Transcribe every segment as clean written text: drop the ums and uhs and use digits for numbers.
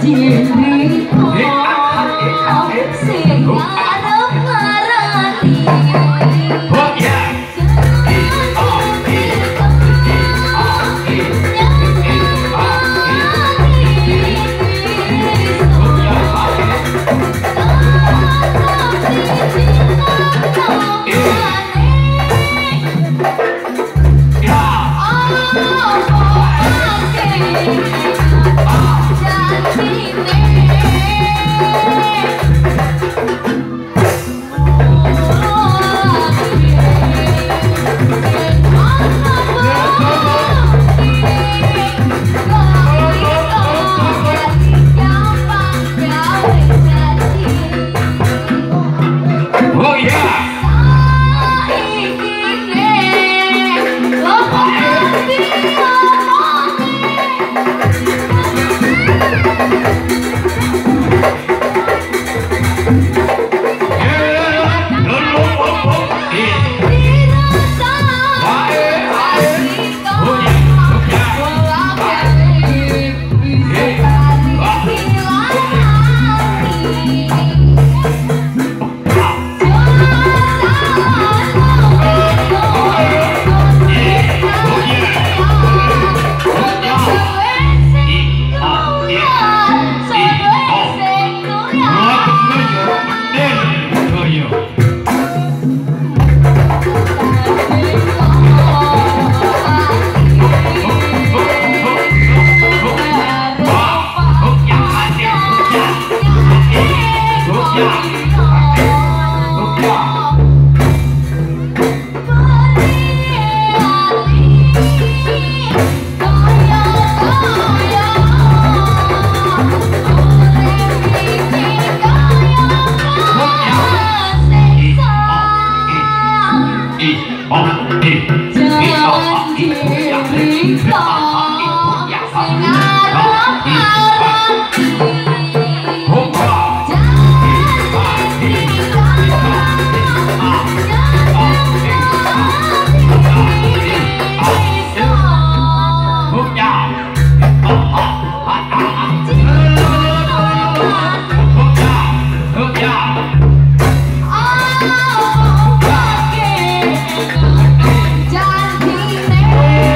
Jangan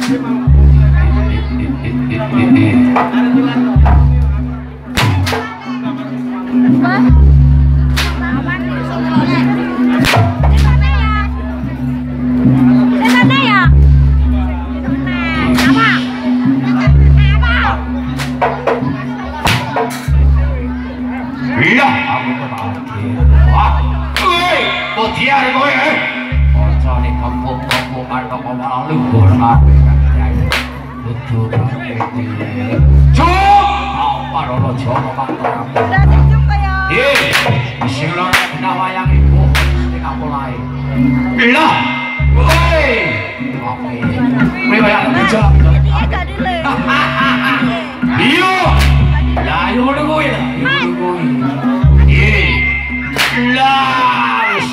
Iya, aku berarti. Wah, dia ada kowe. Ojo nek kampung-kampung karo malah libur kabeh kan. Betul iki. Cuk, apa ora jono kantor aku. Sing lho nek wayang iku sing aku lae. Iya. Woi. Oke. Kowe wayang kerja. Iya tadi le. Iya. Lah yo ngono kowe lah. Las.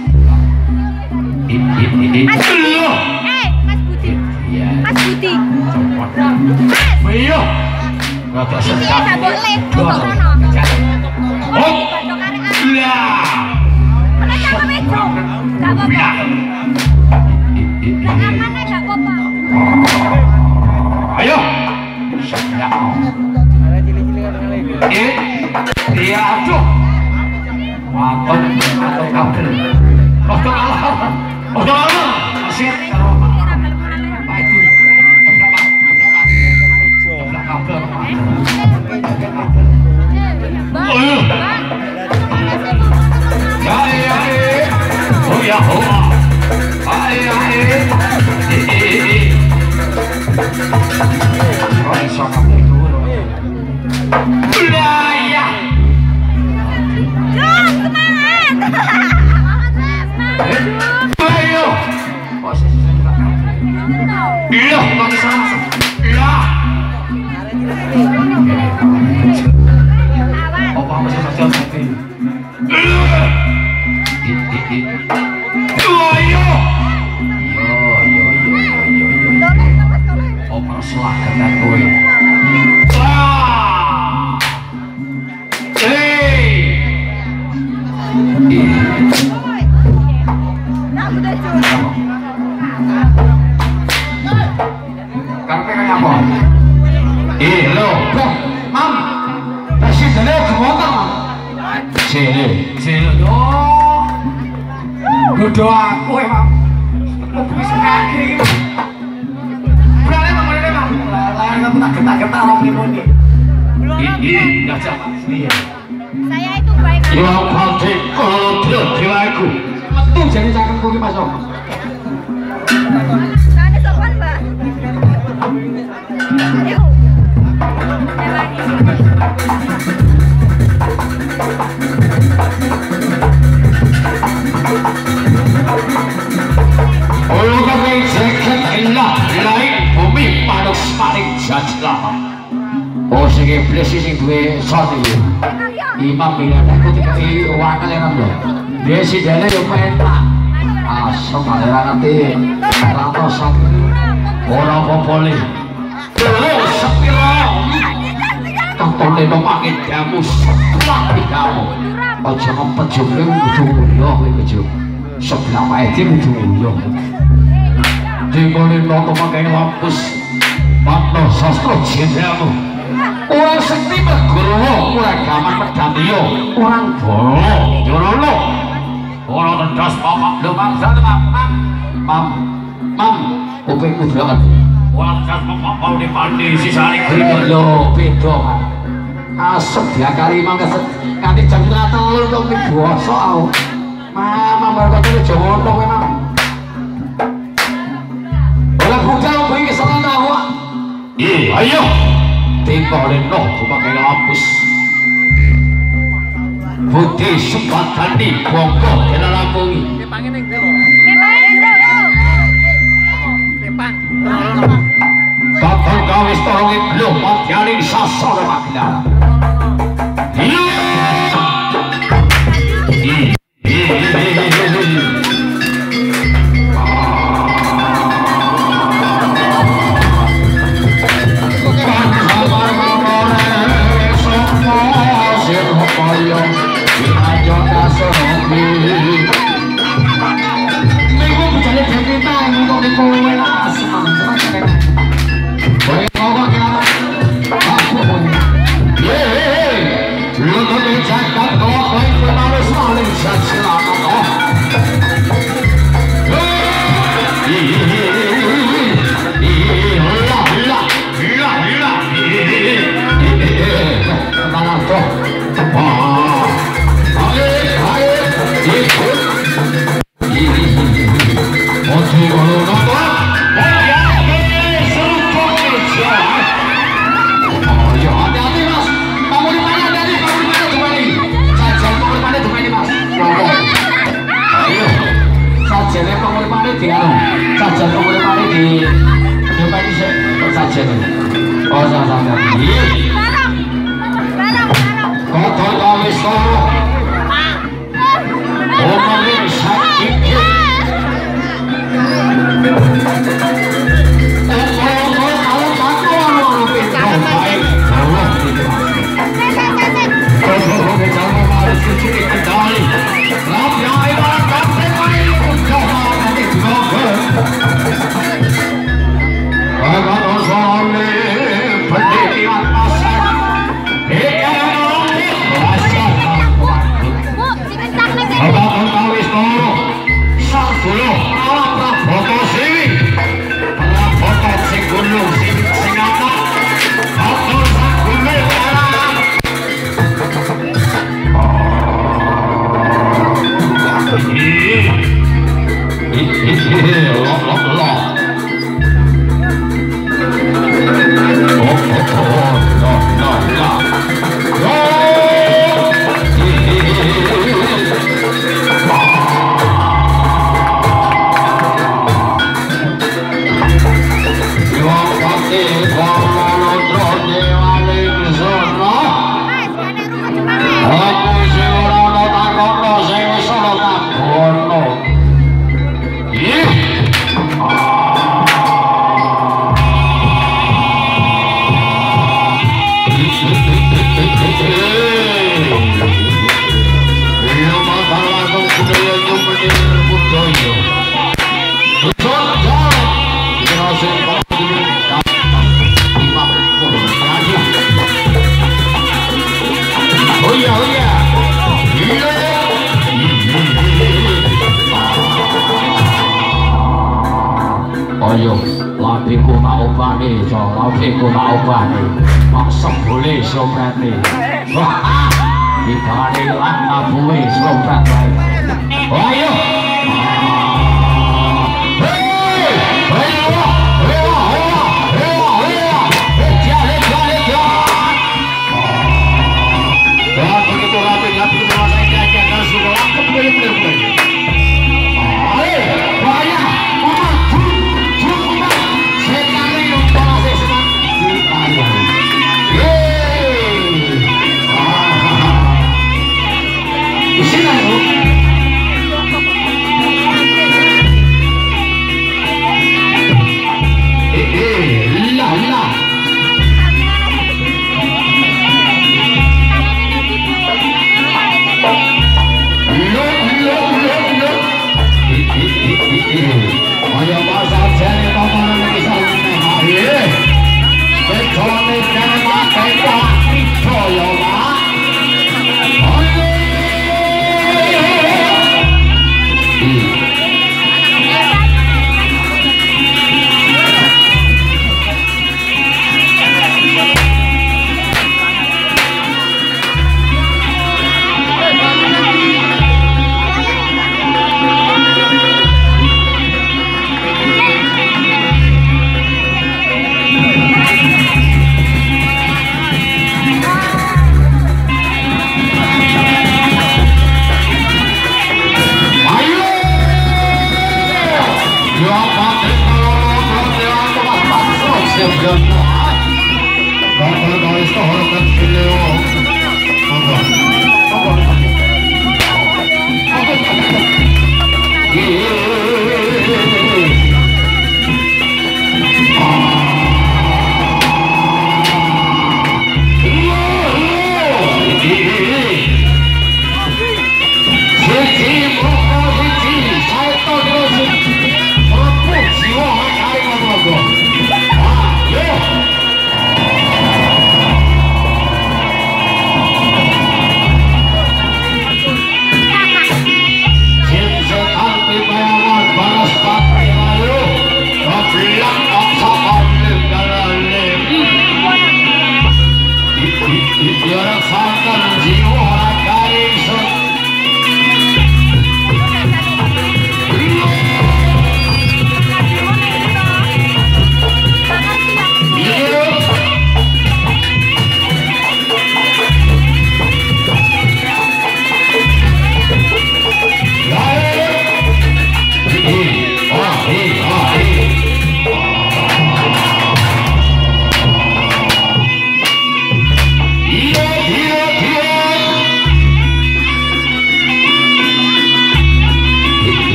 Mas Budi. Mas Budi. Iya. Rada sedap. Enggak boleh. Kono. Oh. Lah. Enggak apa-apa. Enggak aman enggak apa-apa. Ayo. Sedap. Ada cilik-cilik ada lagi. Dia aduh. Atau kabel. Oh, masih apa itu? Kabel. Oh ya, iya, pakai sama. Iya. Apa masih saja mati. Yo. Apa salah dengan kowe? Mam, kasih dulu ke motor. Sini dong. Dodo aku emang. Mau bisa kaki. Berani mam, berani mam. Lain kamu tak getar-getar om ini. Ini nggak zaman sini. Saya itu baik. Ya pasti kalau dia jiwaku. Metu jadi cakap kuwi Mas Om. Sana sopan, Mbak. Yuk. Olo kami jaket elah lain bumi panas paling jajlah. Oh sing iblis sing duwe sot iki. Imam bilang aku dikai wakal yang lho. Dia sidene yo penak. Asem ora ngerti. Ratos ora apa-apa. Terus sepira. Totone pemakai jamu setelah kamu. Aja ngempet jumlah kudu mulya kowe kudu. Sebelah wae iki kudu mulya. Dikone nang pemakai lapus. Patno sastra jendelmu. Orang sekti berguru, orang gaman pedamiyo, orang bolo, jorono. Orang tendas papak demam sana mam, kupingku banget. Orang tendas papak mau dipandi sisari kering lo beda kan. Asep dia kali mang kali jam 3 kok diboso aku. Mama baru kata jono memang. Orang bujang kuwi kesalahan aku. Ayo. Tinggalin no, pakai lapus. Putih sepatani bongko kena lakungi. Kepangin ning dewo. Kepang. Kakang kawis tolongi belum matyaling sasar makna. Minggu berjalan dari kita, minggu di kowe lah, semangat. sini. Oh, sama-sama. Kotor kawis toro. Omongin sakit. Lapiku tak obani, maksud boleh sobrati. Wah, dibari lana boleh sobrat baik. Ayo,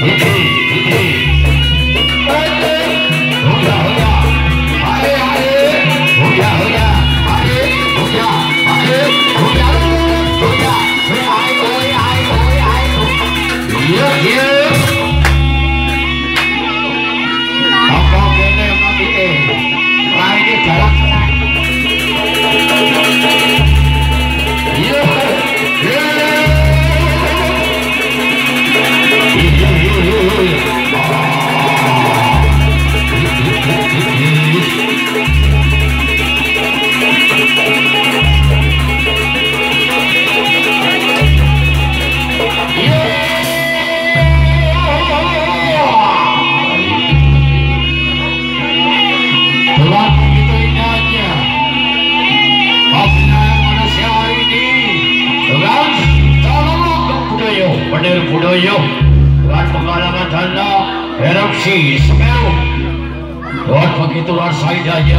Budaya dan pengalaman dana erupsi Semeru buat begitu rasanya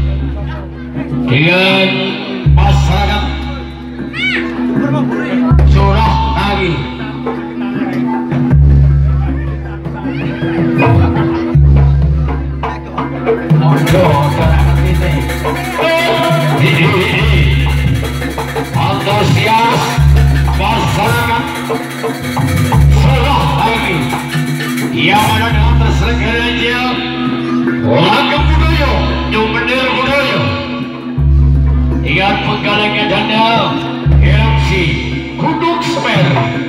dengan masyarakat curah lagi antusias masyarakat surah lagi yang ada dengan terselenggaranya laga budaya yang bendera budaya ingat penggalangan dana erupsi Gunung Semeru